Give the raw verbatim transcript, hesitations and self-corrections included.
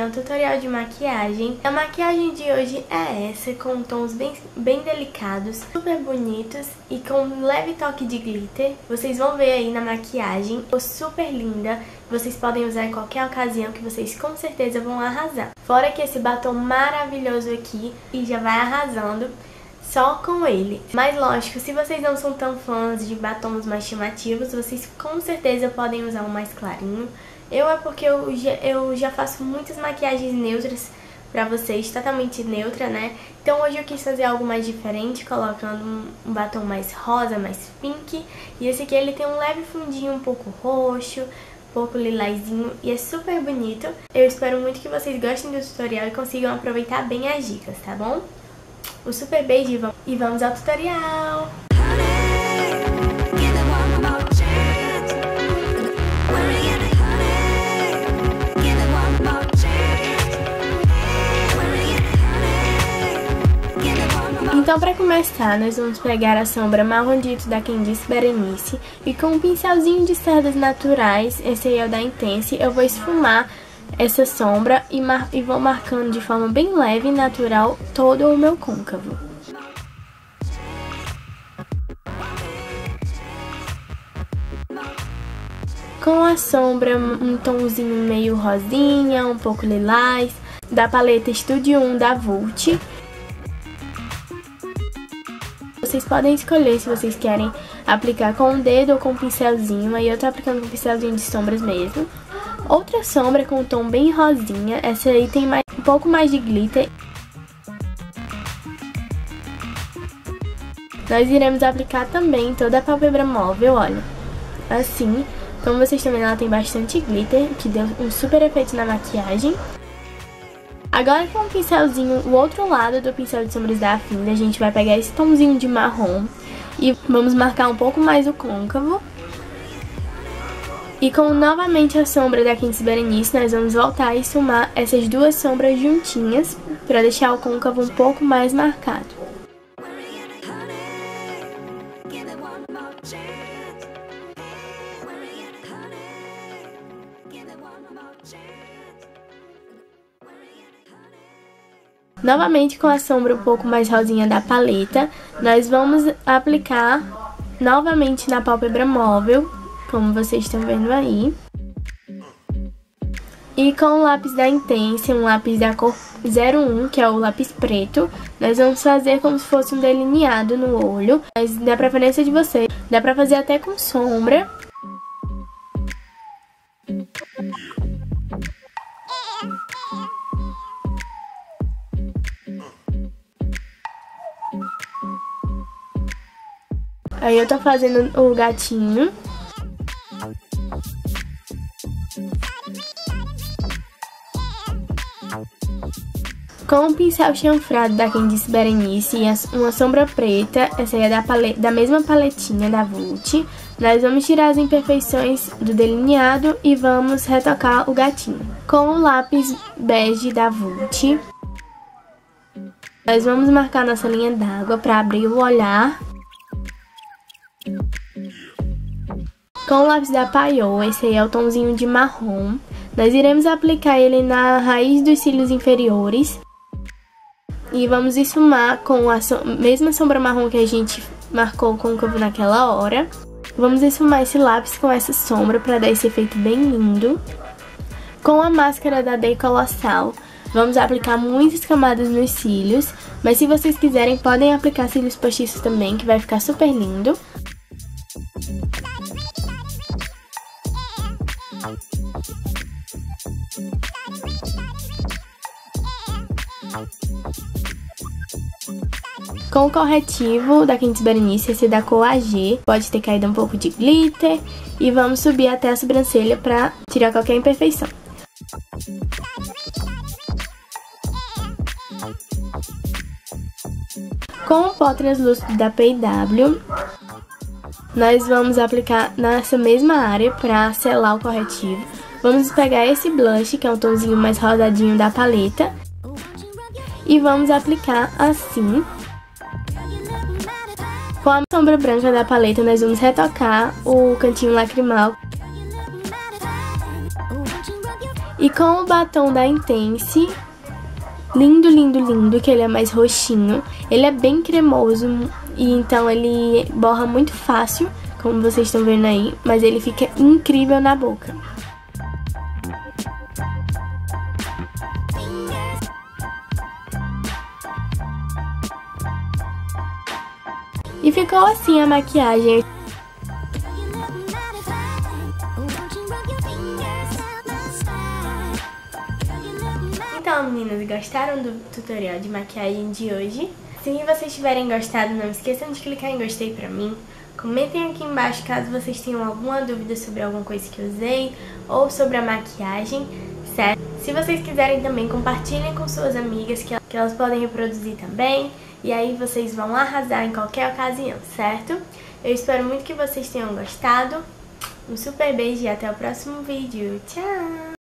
é um tutorial de maquiagem. A maquiagem de hoje é essa, com tons bem, bem delicados, super bonitos e com um leve toque de glitter. Vocês vão ver aí na maquiagem, ficou super linda. Vocês podem usar em qualquer ocasião que vocês com certeza vão arrasar. Fora que esse batom maravilhoso aqui e já vai arrasando só com ele. Mas lógico, se vocês não são tão fãs de batons mais chamativos, vocês com certeza podem usar um mais clarinho. Eu é porque eu já, eu já faço muitas maquiagens neutras pra vocês, totalmente neutra, né? Então hoje eu quis fazer algo mais diferente, colocando um, um batom mais rosa, mais pink. E esse aqui ele tem um leve fundinho um pouco roxo, um pouco lilazinho e é super bonito. Eu espero muito que vocês gostem do tutorial e consigam aproveitar bem as dicas, tá bom? Um super beijo e vamos ao tutorial! Então, para começar, nós vamos pegar a sombra Marrom Dito da Candice Berenice e com um pincelzinho de cerdas naturais, esse aí é o da Intense, eu vou esfumar essa sombra e, mar e vou marcando de forma bem leve e natural todo o meu côncavo. Com a sombra, um tomzinho meio rosinha, um pouco lilás, da paleta Studio um da Vult. Vocês podem escolher se vocês querem aplicar com o dedo ou com um pincelzinho, aí eu tô aplicando com um pincelzinho de sombras mesmo. Outra sombra com um tom bem rosinha, essa aí tem mais, um pouco mais de glitter. Nós iremos aplicar também toda a pálpebra móvel, olha, assim. Como vocês estão vendo, ela tem bastante glitter, que deu um super efeito na maquiagem. Agora com o pincelzinho, o outro lado do pincel de sombras da Affinda, a gente vai pegar esse tomzinho de marrom e vamos marcar um pouco mais o côncavo. E com novamente a sombra da Candice Berenice, nós vamos voltar e esfumar essas duas sombras juntinhas para deixar o côncavo um pouco mais marcado. Novamente com a sombra um pouco mais rosinha da paleta, nós vamos aplicar novamente na pálpebra móvel, como vocês estão vendo aí. E com o lápis da Intense, um lápis da cor zero um, que é o lápis preto, nós vamos fazer como se fosse um delineado no olho, mas da preferência de vocês, dá pra fazer até com sombra. Aí eu tô fazendo o gatinho. Com o pincel chanfrado da Candice Berenice e uma sombra preta, essa aí é da, paleta, da mesma paletinha da Vult, nós vamos tirar as imperfeições do delineado e vamos retocar o gatinho. Com o lápis bege da Vult, nós vamos marcar nossa linha d'água para abrir o olhar. Com o lápis da Payot, esse aí é o tomzinho de marrom, nós iremos aplicar ele na raiz dos cílios inferiores. E vamos esfumar com a so mesma sombra marrom que a gente marcou o côncavo naquela hora. Vamos esfumar esse lápis com essa sombra para dar esse efeito bem lindo. Com a máscara da Day Colossal, vamos aplicar muitas camadas nos cílios. Mas se vocês quiserem, podem aplicar cílios postiços também, que vai ficar super lindo. Com o corretivo da Candice Berenice, esse da cor A G, pode ter caído um pouco de glitter. E vamos subir até a sobrancelha para tirar qualquer imperfeição. Com o pó translúcido da P e W, nós vamos aplicar nessa mesma área para selar o corretivo. Vamos pegar esse blush, que é um tomzinho mais rosadinho da paleta, e vamos aplicar assim. Com a sombra branca da paleta, nós vamos retocar o cantinho lacrimal. E com o batom da Intense, lindo, lindo, lindo, que ele é mais roxinho. Ele é bem cremoso e então ele borra muito fácil, como vocês estão vendo aí, mas ele fica incrível na boca. E ficou assim a maquiagem. Então, meninas, gostaram do tutorial de maquiagem de hoje? Se vocês tiverem gostado, não esqueçam de clicar em gostei pra mim. Comentem aqui embaixo caso vocês tenham alguma dúvida sobre alguma coisa que eu usei ou sobre a maquiagem, certo? Se vocês quiserem também, compartilhem com suas amigas que elas podem reproduzir também. E aí vocês vão arrasar em qualquer ocasião, certo? Eu espero muito que vocês tenham gostado. Um super beijo e até o próximo vídeo. Tchau!